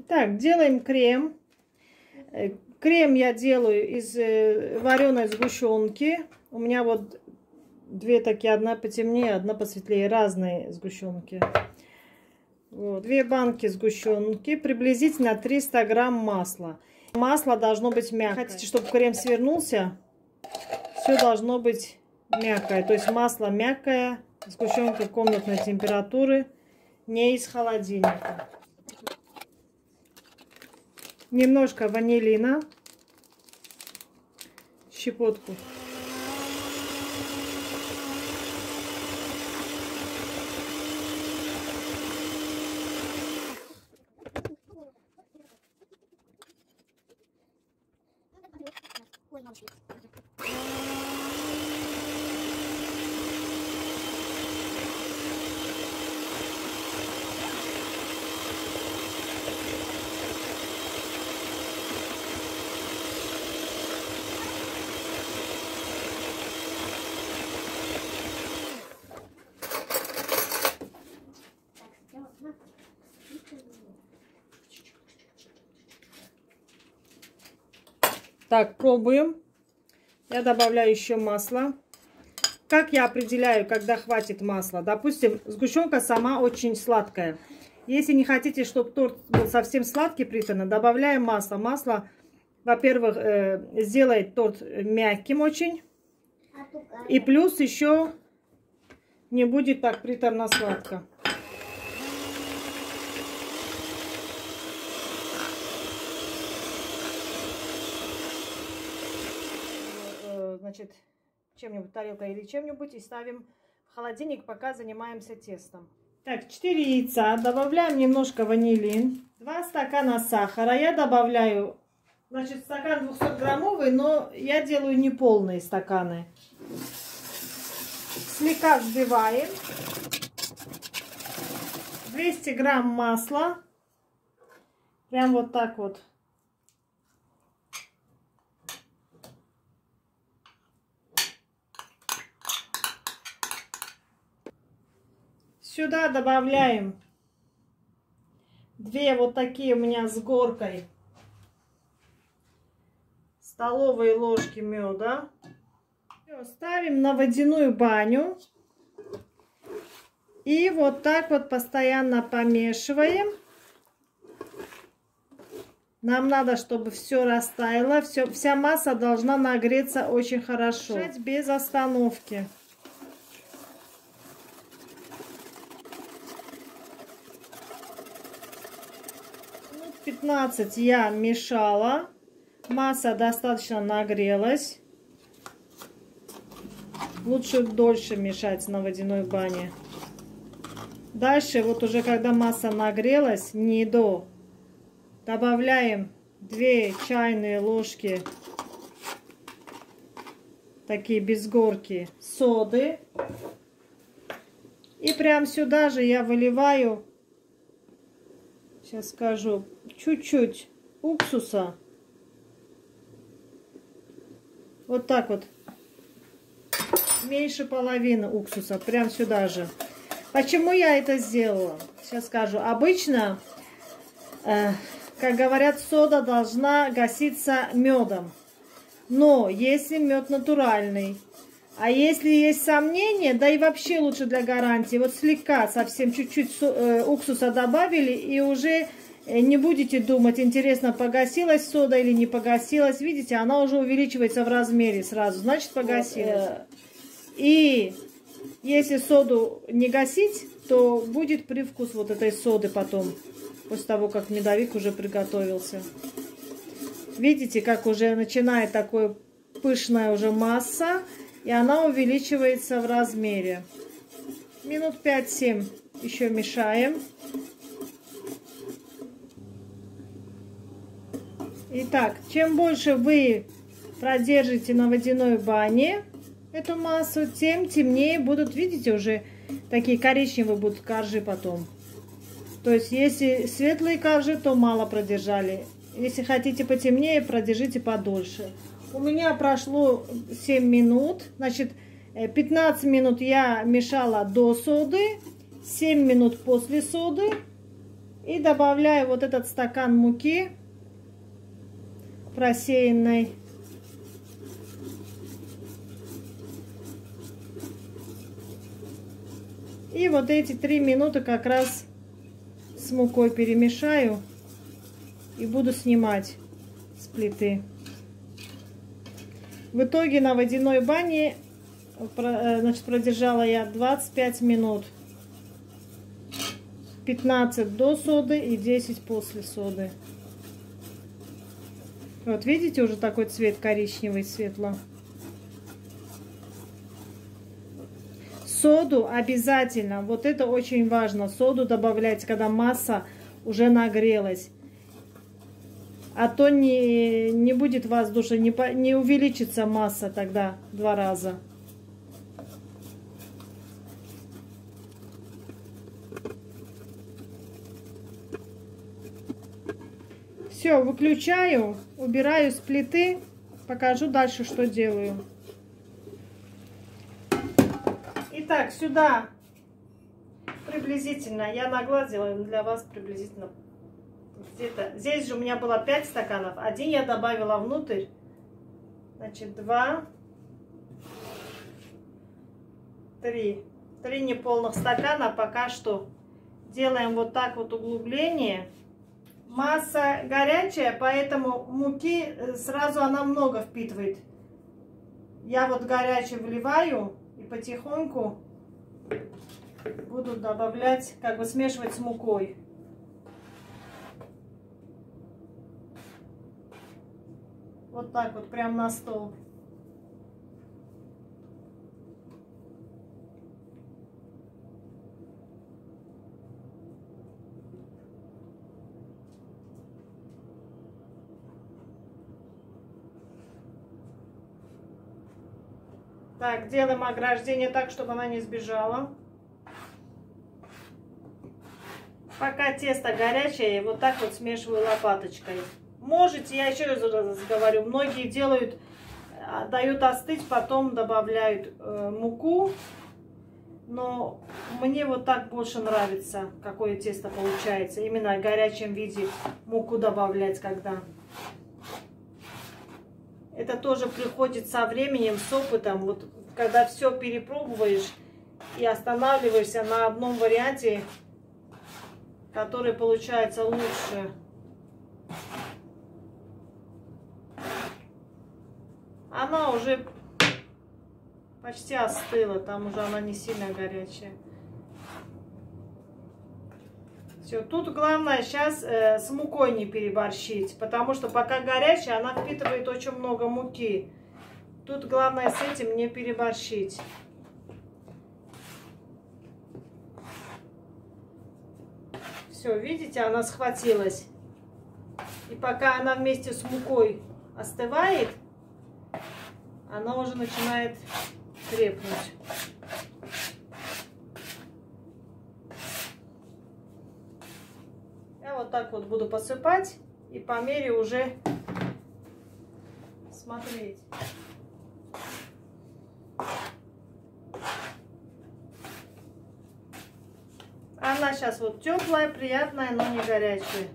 Так, делаем крем. Крем я делаю из вареной сгущенки. У меня вот две такие, одна потемнее, одна посветлее, разные сгущенки. Вот, 2 банки сгущенки, приблизительно 300 грамм масла. Масло должно быть мягкое. Хотите, чтобы крем свернулся, все должно быть мягкое. То есть масло мягкое, сгущенка комнатной температуры, не из холодильника. Немножко ванилина, щепотку. Так, пробуем. Я добавляю еще масло. Как я определяю, когда хватит масла? Допустим, сгущенка сама очень сладкая. Если не хотите, чтобы торт был совсем сладкий, приторно, добавляем масло. Масло, во-первых, сделает торт мягким очень. И плюс еще не будет так приторно-сладко. Значит, чем-нибудь, тарелкой или чем-нибудь, и ставим в холодильник, пока занимаемся тестом. Так, 4 яйца, добавляем немножко ванилин, 2 стакана сахара. Я добавляю, значит, стакан 200-граммовый, но я делаю не полные стаканы. Слегка взбиваем. 200 грамм масла. Прям вот так вот. Сюда добавляем 2 вот такие у меня с горкой столовые ложки меда. Ставим на водяную баню. И вот так вот постоянно помешиваем. Нам надо, чтобы все растаяло. Вся масса должна нагреться очень хорошо. Без остановки. 15 я мешала. Масса достаточно нагрелась. Лучше дольше мешать на водяной бане. Дальше, вот уже когда масса нагрелась, не до, добавляем 2 чайные ложки, такие без горки, соды. И прям сюда же я выливаю, сейчас скажу, чуть-чуть уксуса. Вот так вот. Меньше половины уксуса. Прям сюда же. Почему я это сделала? Сейчас скажу. Обычно, как говорят, сода должна гаситься медом. Но если мед натуральный, а если есть сомнения, да и вообще лучше для гарантии, вот слегка, совсем чуть-чуть уксуса добавили, и уже не будете думать, интересно, погасилась сода или не погасилась. Видите, она уже увеличивается в размере сразу, значит погасилась. И если соду не гасить, то будет привкус вот этой соды потом, после того, как медовик уже приготовился. Видите, как уже начинает такое пышная уже масса, и она увеличивается в размере. Минут 5-7 еще мешаем. Итак, чем больше вы продержите на водяной бане эту массу, тем темнее будут, видите, уже такие коричневые будут коржи потом. То есть, если светлые коржи, то мало продержали. Если хотите потемнее, продержите подольше. У меня прошло 7 минут. Значит, 15 минут я мешала до соды, 7 минут после соды. И добавляю вот этот стакан муки просеянной. И вот эти 3 минуты как раз с мукой перемешаю и буду снимать с плиты. В итоге на водяной бане, значит, продержала я 25 минут. 15 до соды и 10 после соды. Вот видите, уже такой цвет коричневый, светло. Соду обязательно, вот это очень важно, соду добавлять, когда масса уже нагрелась. А то не будет воздуха, не увеличится масса тогда 2 раза. Все, выключаю, убираю с плиты, покажу дальше, что делаю. Итак, сюда приблизительно, я на глаз делаю для вас приблизительно где-то. Здесь же у меня было 5 стаканов, 1 я добавила внутрь, значит 2, 3 неполных стакана. Пока что делаем вот так вот углубление. Масса горячая, поэтому муки сразу она много впитывает. Я вот горячий вливаю и потихоньку буду добавлять, как бы смешивать с мукой. Вот так вот, прям на стол. Так, делаем ограждение так, чтобы она не сбежала. Пока тесто горячее, вот так вот смешиваю лопаточкой. Можете, я еще раз говорю, многие делают, дают остыть, потом добавляют муку. Но мне вот так больше нравится, какое тесто получается. Именно в горячем виде муку добавлять, когда... Это тоже приходит со временем, с опытом. Вот когда все перепробуешь и останавливаешься на одном варианте, который получается лучше. Она уже почти остыла, там уже она не сильно горячая. Все, тут главное сейчас с мукой не переборщить, потому что пока горячая, она впитывает очень много муки. Тут главное с этим не переборщить. Все, видите, она схватилась. И пока она вместе с мукой остывает, она уже начинает крепнуть. Я вот так вот буду посыпать и по мере уже смотреть. Она сейчас вот теплая, приятная, но не горячая.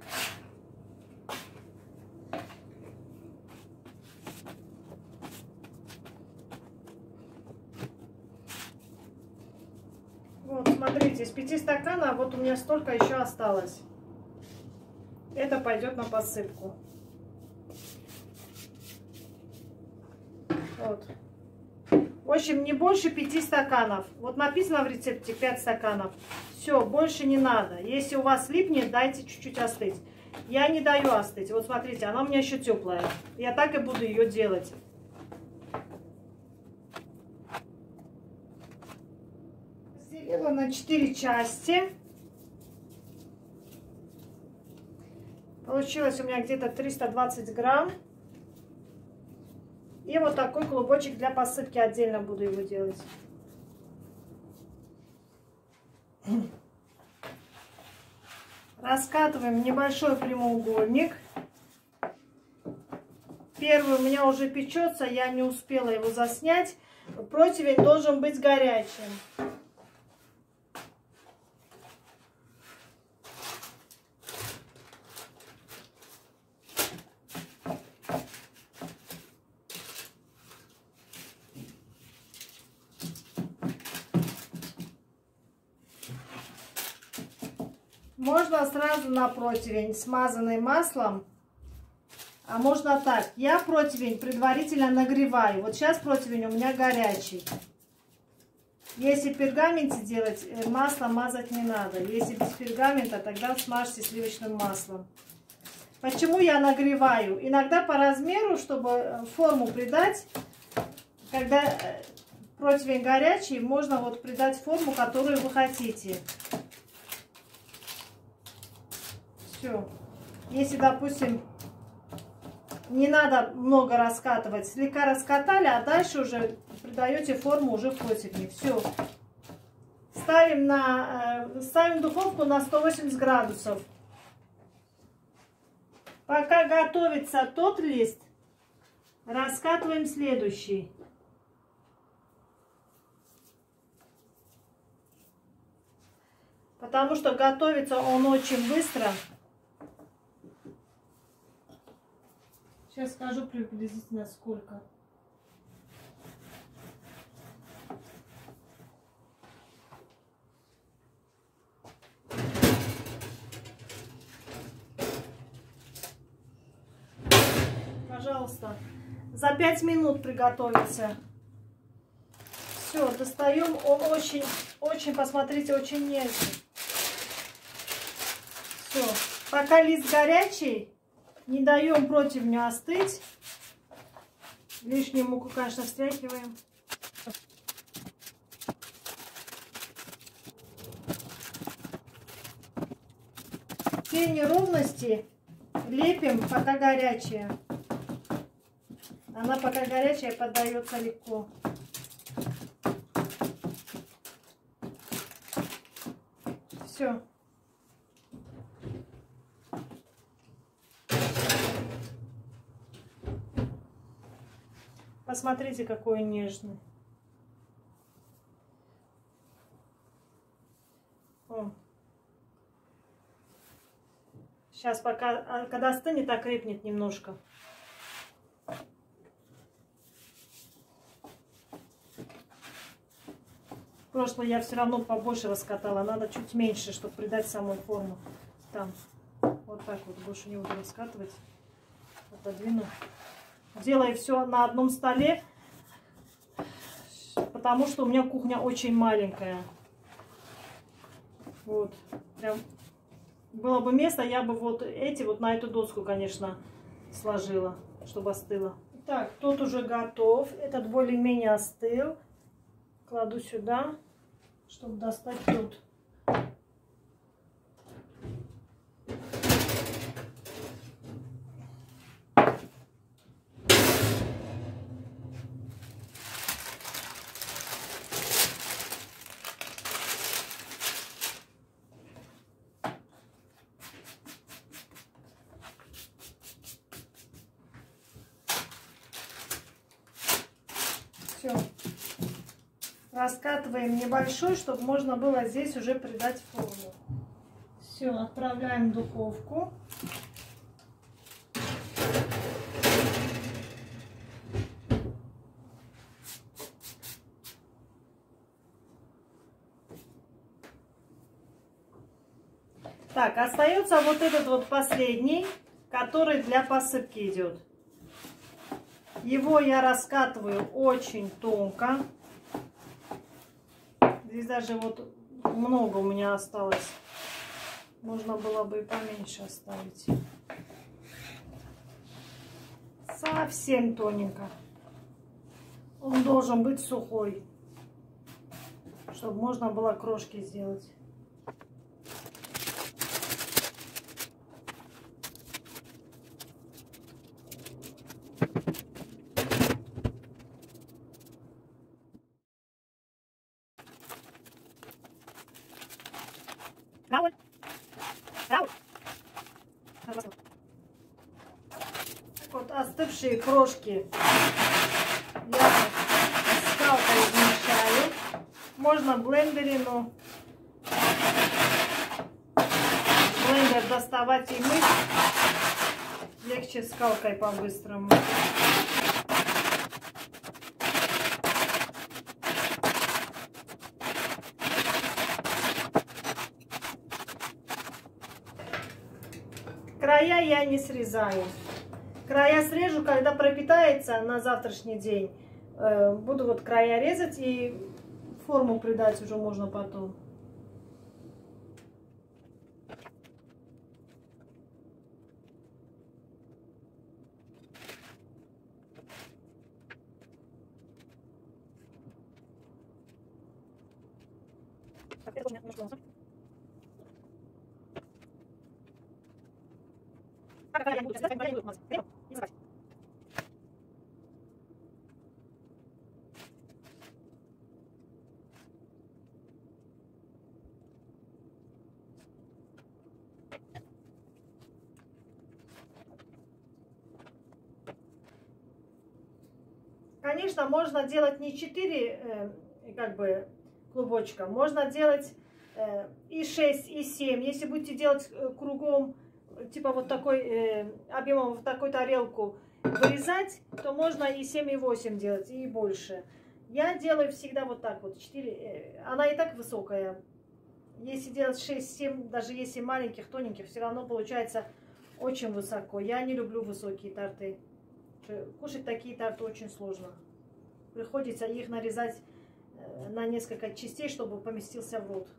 Вот, смотрите, из 5 стаканов вот у меня столько еще осталось. Это пойдет на посыпку. Вот. В общем, не больше 5 стаканов. Вот написано в рецепте 5 стаканов. Все, больше не надо. Если у вас липнет, дайте чуть-чуть остыть. Я не даю остыть. Вот смотрите, она у меня еще теплая. Я так и буду ее делать. Разделила на 4 части. Получилось у меня где-то 320 грамм. И вот такой клубочек для посыпки, отдельно буду его делать. Раскатываем небольшой прямоугольник. Первый у меня уже печется, я не успела его заснять. Противень должен быть горячим. Можно сразу на противень, смазанный маслом. А можно так. Я противень предварительно нагреваю. Вот сейчас противень у меня горячий. Если в пергаменте делать, масло мазать не надо. Если без пергамента, тогда смажьте сливочным маслом. Почему я нагреваю? Иногда по размеру, чтобы форму придать, когда противень горячий, можно вот придать форму, которую вы хотите. Все. Если, допустим, не надо много раскатывать, слегка раскатали, а дальше уже придаете форму уже в противне. Все. Ставим в духовку на 180 градусов. Пока готовится тот лист, раскатываем следующий. Потому что готовится он очень быстро. Сейчас скажу приблизительно сколько. Пожалуйста, за 5 минут приготовится. Все, достаем. Он очень, посмотрите, очень нежный. Все, пока лист горячий, не даем противню остыть. Лишнюю муку, конечно, встряхиваем. Все неровности лепим, пока горячая. Она пока горячая, поддается легко. Все. Посмотрите, какой он нежный. О. Сейчас пока, когда остынет, окрепнет немножко. В прошлое я все равно побольше раскатала. Надо чуть меньше, чтобы придать самую форму. Там. Вот так вот. Больше не буду раскатывать. Отодвину. Делаю все на одном столе, потому что у меня кухня очень маленькая. Вот. Прям было бы место, я бы вот эти вот на эту доску, конечно, сложила, чтобы остыло. Так, тот уже готов. Этот более-менее остыл. Кладу сюда, чтобы достать тот. Все. Раскатываем небольшой, чтобы можно было здесь уже придать форму. Все, отправляем в духовку. Так, остается вот этот вот последний, который для посыпки идет. Его я раскатываю очень тонко. Здесь даже вот много у меня осталось. Можно было бы и поменьше оставить. Совсем тоненько. Он должен быть сухой, чтобы можно было крошки сделать. Рауль. Рауль. Вот остывшие крошки я скалкой измельчаю. Можно в блендере, но блендер доставать и мыть легче скалкой по-быстрому. Края я не срезаю. Края срежу, когда пропитается на завтрашний день. Буду вот края резать и форму придать уже можно потом. Конечно, можно делать не 4 как бы клубочка, можно делать и 6, и 7. Если будете делать кругом, типа вот такой объемом в такую тарелку вырезать, то можно и 7, и 8 делать, и больше. Я делаю всегда вот так вот, 4, она и так высокая. Если делать 6, 7, даже если маленьких, тоненьких, все равно получается очень высоко. Я не люблю высокие торты. Кушать такие торты очень сложно. Приходится их нарезать на несколько частей, чтобы поместился в рот.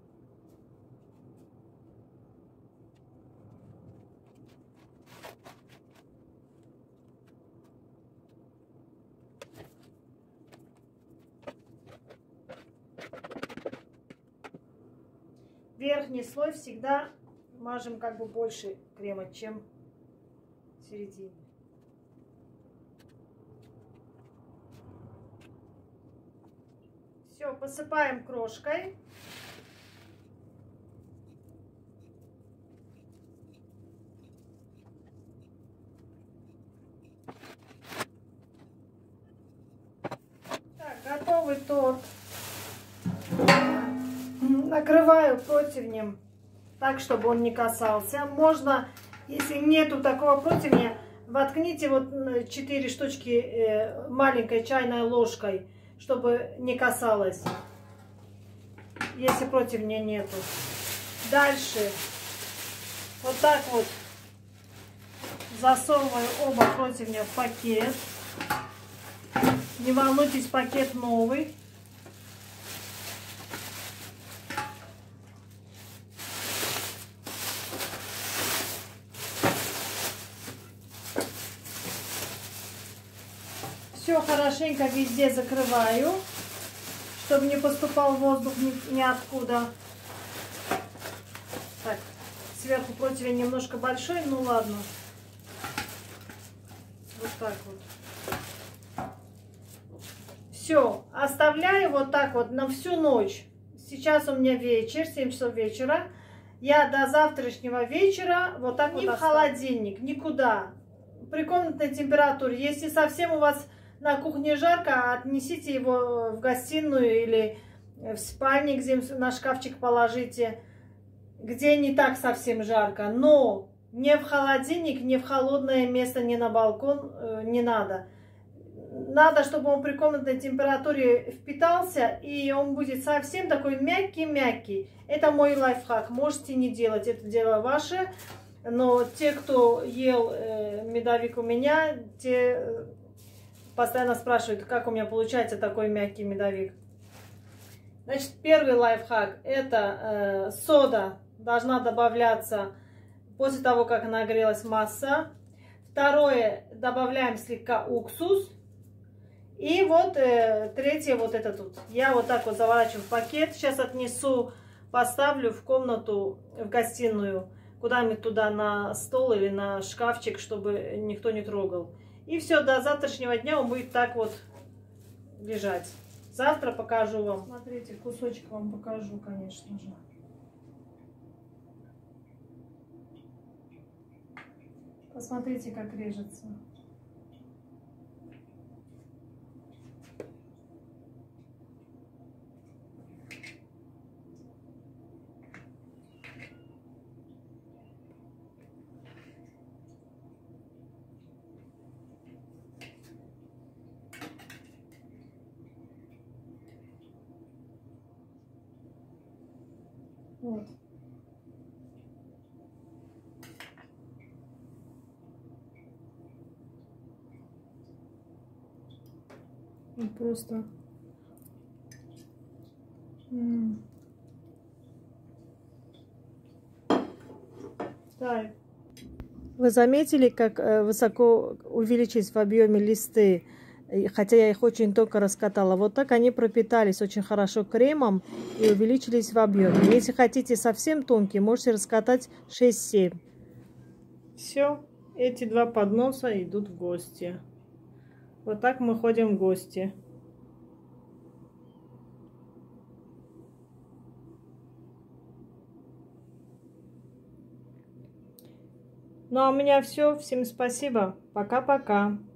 Верхний слой всегда мажем как бы больше крема, чем середине. Все, посыпаем крошкой. Так, готовый торт. Накрываю противнем так, чтобы он не касался. Можно, если нету такого противня, воткните вот 4 штучки маленькой чайной ложкой, чтобы не касалось, если противня нету. Дальше вот так вот засовываю оба противня в пакет. Не волнуйтесь, пакет новый. Все хорошенько везде закрываю, чтобы не поступал воздух ниоткуда. Так, сверху противень немножко большой, ну ладно. Вот так вот. Все, оставляю вот так вот на всю ночь. Сейчас у меня вечер, 7 часов вечера. Я до завтрашнего вечера вот так вот в холодильник, никуда. При комнатной температуре. Если совсем у вас на кухне жарко, отнесите его в гостиную или в спальне, где на шкафчик положите, где не так совсем жарко. Но не в холодильник, не в холодное место, не на балкон, не надо. Надо, чтобы он при комнатной температуре впитался, и он будет совсем такой мягкий-мягкий. Это мой лайфхак. Можете не делать, это дело ваше. Но те, кто ел медовик у меня, те постоянно спрашивают, как у меня получается такой мягкий медовик. Значит, первый лайфхак – это сода должна добавляться после того, как нагрелась масса. Второе, добавляем слегка уксус. И вот третье, вот это тут. Я вот так вот заворачиваю в пакет. Сейчас отнесу, поставлю в комнату, в гостиную, куда-нибудь туда на стол или на шкафчик, чтобы никто не трогал. И все, до завтрашнего дня он будет так вот лежать. Завтра покажу вам. Смотрите, кусочек вам покажу, конечно же. Посмотрите, как режется. Вот. Просто... Так. Вы заметили, как высоко увеличились в объеме листы? Хотя я их очень только раскатала. Вот так они пропитались очень хорошо кремом и увеличились в объеме. Если хотите совсем тонкие, можете раскатать 6-7. Все, эти два подноса идут в гости. Вот так мы ходим в гости. Ну а у меня все. Всем спасибо. Пока-пока.